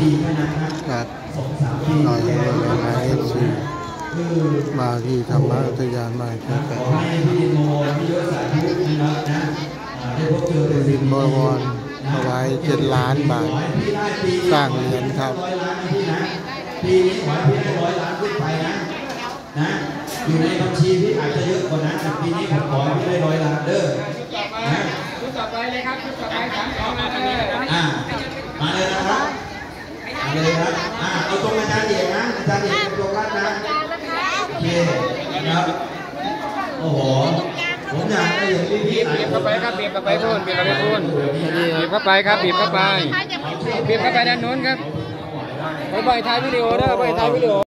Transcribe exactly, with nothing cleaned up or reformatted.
ปีแค่นั้นครับสองสามปีหน่อยเลยนะเอฟซีมาที่ธรรมอุทยานมาแค่แปดดินบวรเอาไว้เจ็ดล้านบาทสร้างเหรียญครับปีนี้ขอให้พี่ได้ร้อยล้านขึ้นไปนะนะอยู่ในบัญชีพี่อาจจะเยอะกว่านั้นแต่ปีนี้ผมขอให้พี่ได้ร้อยล้านเด้อนะชุดต่อไปเลยครับชุดต่อไปสามสองมาเลยอ่ามาเลยนะครับมาเลยครับอ่าเอาตรงอาจารย์เอกนะอาจารย์เอกตรงรัดนะโอเคครับโอ้โหผมอยากได้อย่างที่พี่บีบเข้าไปครับบีบเข้าไปพูนบีบเข้าไปพูนบีบเข้าไปครับบีบเข้าไปบีบเข้าไปด้านโน้นครับไปถ่ายวิดีโอเด้อไปถ่ายวิดีโอ